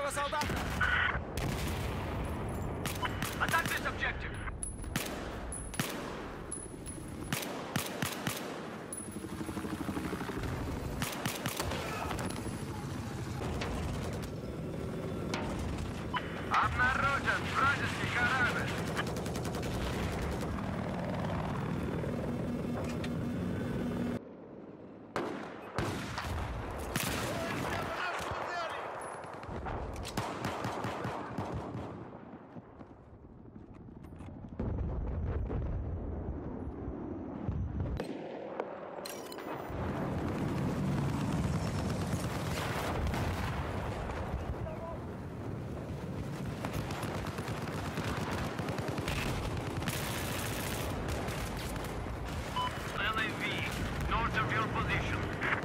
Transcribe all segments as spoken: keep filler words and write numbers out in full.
вражеского солдата! Attack this objective! Обнаружен вражеский корабль! North of your position.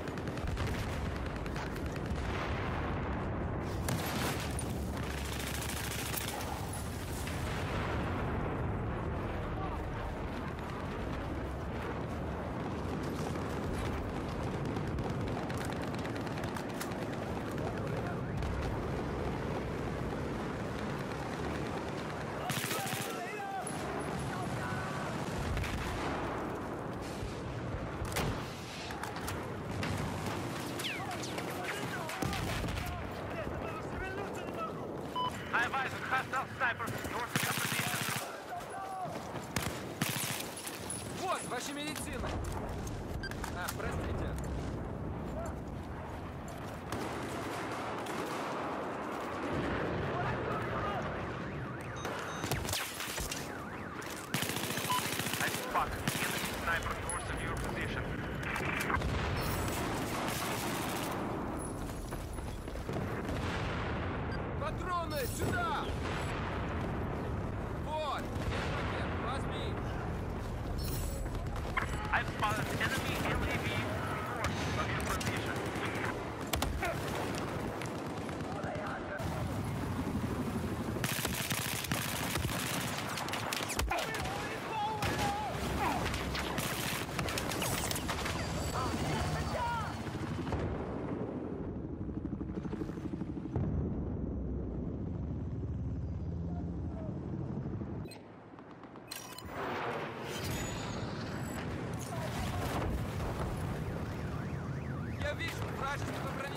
I advise a hostile sniper north of your position. Вот, ваша медицина! А, простите. I spotted the enemy sniper north of your position. Патроны, сюда! Вот, есть пакет, возьми! I've spotted enemy L A V north of your position. Я вижу вражеского броневика!